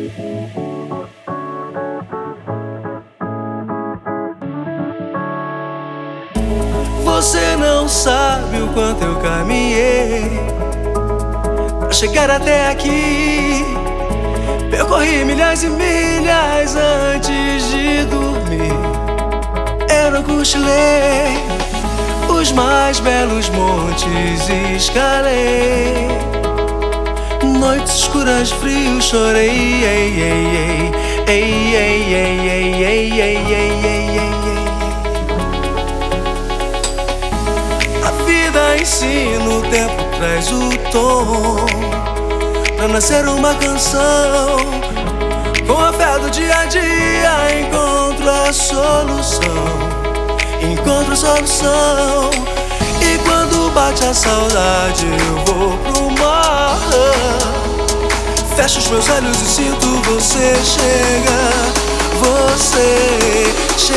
Você não sabe o quanto eu caminhei pra chegar até aqui. Percorri milhas e milhas antes de dormir. Eu não cochilei, os mais belos montes escalei. Noites escuras, frio, chorei. Ei, ei, ei, ei, ei, ei, ei, ei, ei, ei, ei, ei. A vida ensina, o tempo traz o tom pra nascer uma canção. Com a fé do dia a dia encontro a solução. Encontro a solução. E quando bate a saudade eu vou pro mar. Fecho os meus olhos e sinto você chegar. Você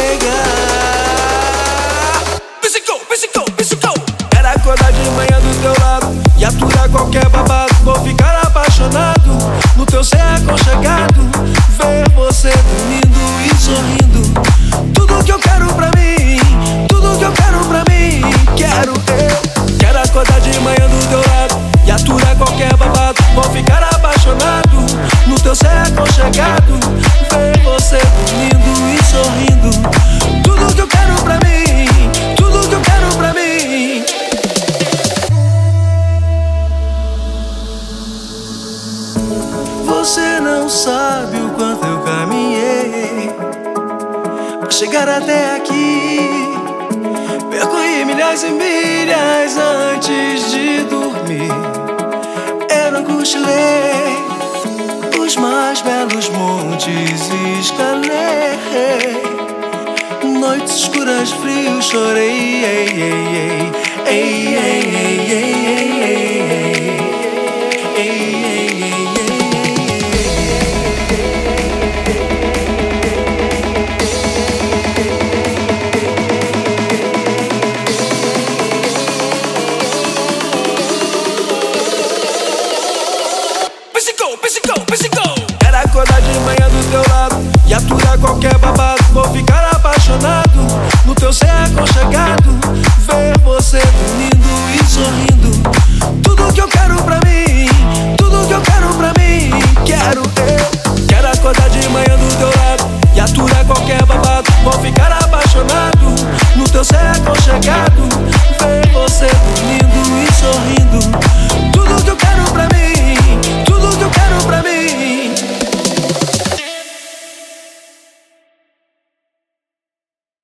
chegar. Psicou, psicou, psicou. Era acordar de manhã do teu lado e aturar qualquer babado. Vou ficar apaixonado no teu ser aconchegado. Ver você dormindo e sorrindo. Tudo que eu quero pra mim, tudo que eu quero pra mim. Quero eu. Quero acordar de manhã do teu lado e aturar qualquer babado. Vou ficar apaixonado no teu ser aconchegado. Ver você dormindo e sorrindo. Tudo que eu quero pra mim, tudo que eu quero pra mim. Você não sabe o quanto eu caminhei pra chegar até aqui. Percorri milhas e milhas antes de dormir. Eu não cochilei, os mais belos montes escalei. Noites escuras, frio, chorei. Ei, ei, ei, ei, ei, ei, ei, ei, ei, ei, ei. Era acordar de manhã do teu lado e aturar qualquer babado. Vou ficar apaixonado no teu ser aconchegado. Ver você dormindo e sorrindo. Tudo que eu quero pra mim, tudo que eu quero pra mim.